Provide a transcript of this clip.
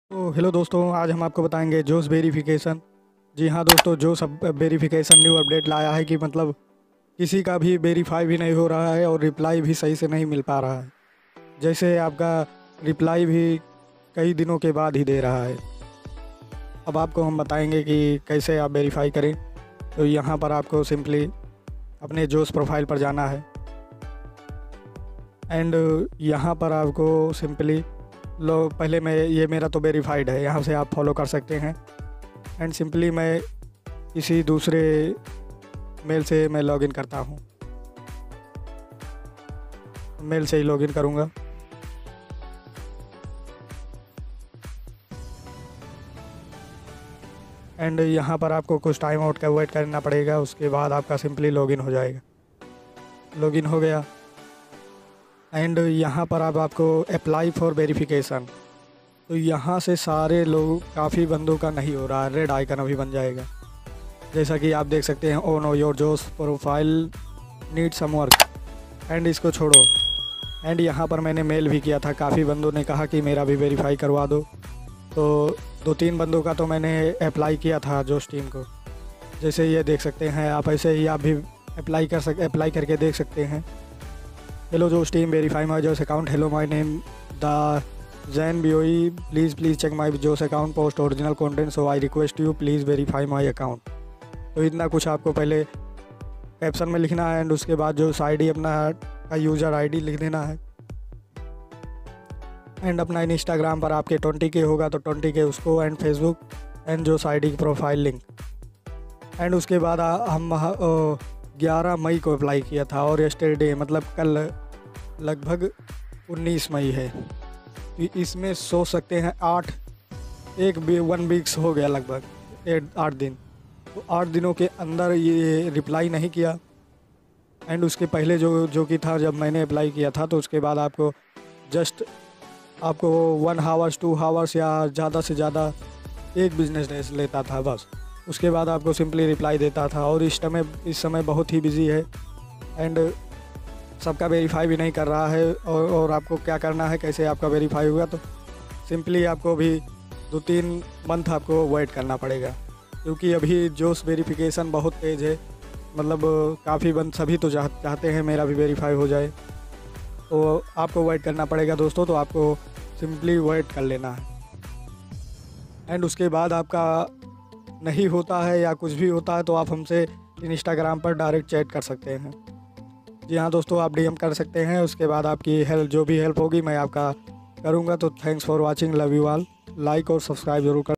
तो हेलो दोस्तों, आज हम आपको बताएंगे जोश वेरिफिकेशन। जी हाँ दोस्तों, जोश अब वेरिफिकेशन न्यू अपडेट लाया है कि मतलब किसी का भी वेरीफाई भी नहीं हो रहा है और रिप्लाई भी सही से नहीं मिल पा रहा है। जैसे आपका रिप्लाई भी कई दिनों के बाद ही दे रहा है। अब आपको हम बताएंगे कि कैसे आप वेरीफाई करें। तो यहाँ पर आपको सिंपली अपने जोश प्रोफाइल पर जाना है एंड यहाँ पर आपको सिंपली पहले मैं ये मेरा तो वेरीफाइड है, यहाँ से आप फॉलो कर सकते हैं। एंड सिंपली मैं किसी दूसरे मेल से मैं लॉगिन करता हूँ, मेल से ही लॉगिन करूँगा। एंड यहाँ पर आपको कुछ टाइम आउट का वेट करना पड़ेगा, उसके बाद आपका सिंपली लॉगिन हो जाएगा। लॉगिन हो गया एंड यहाँ पर अब आपको अप्लाई फॉर वेरिफिकेशन, तो यहाँ से सारे लोग काफ़ी बंदों का नहीं हो रहा है, रेड आइकन अभी बन जाएगा। जैसा कि आप देख सकते हैं, oh no your Josh profile need some work and इसको छोड़ो। एंड यहाँ पर मैंने मेल भी किया था, काफ़ी बंदों ने कहा कि मेरा भी वेरीफाई करवा दो। तो 2-3 बंदों का तो मैंने अप्लाई किया था जोश टीम को। जैसे ये देख सकते हैं आप, ऐसे ही आप भी अप्लाई करके देख सकते हैं। हेलो जोश team, verify my Josh account. Hello my name the Jain boy, please check my Josh account, post original content, so I request you please verify my account. तो इतना कुछ आपको पहले कैप्शन में लिखना है एंड उसके बाद जो आईडी अपना का यूज़र आईडी लिख देना है। एंड अपना इंस्टाग्राम पर आपके 20K होगा तो 20K उसको, एंड फेसबुक एंड जो आईडी की प्रोफाइल लिंक। एंड उसके बाद हम 11 मई को अप्लाई किया था और यस्टरडे मतलब कल लगभग 19 मई है। तो इसमें सोच सकते हैं 1 वीक्स हो गया, लगभग 8 दिन। तो 8 दिनों के अंदर ये रिप्लाई नहीं किया। एंड उसके पहले जो कि था, जब मैंने अप्लाई किया था तो उसके बाद आपको जस्ट 1 आवर्स 2 आवर्स या ज़्यादा से ज़्यादा 1 बिजनेस डेज लेता था बस। उसके बाद आपको सिंपली रिप्लाई देता था। और इस समय बहुत ही बिजी है एंड सबका वेरीफाई भी नहीं कर रहा है। और आपको क्या करना है, कैसे आपका वेरीफाई होगा, तो सिंपली आपको भी 2-3 मंथ आपको वेट करना पड़ेगा, क्योंकि अभी जोश वेरिफिकेशन बहुत तेज़ है। मतलब काफ़ी सभी तो चाहते हैं मेरा भी वेरीफाई हो जाए, तो आपको वेट करना पड़ेगा दोस्तों। तो आपको सिंपली वेट कर लेना है। एंड उसके बाद आपका नहीं होता है या कुछ भी होता है तो आप हमसे इंस्टाग्राम पर डायरेक्ट चैट कर सकते हैं। जी हाँ दोस्तों, आप डीएम कर सकते हैं। उसके बाद आपकी जो भी हेल्प होगी मैं आपका करूँगा। तो thanks for watching, love you all. Like और सब्सक्राइब जरूर कर।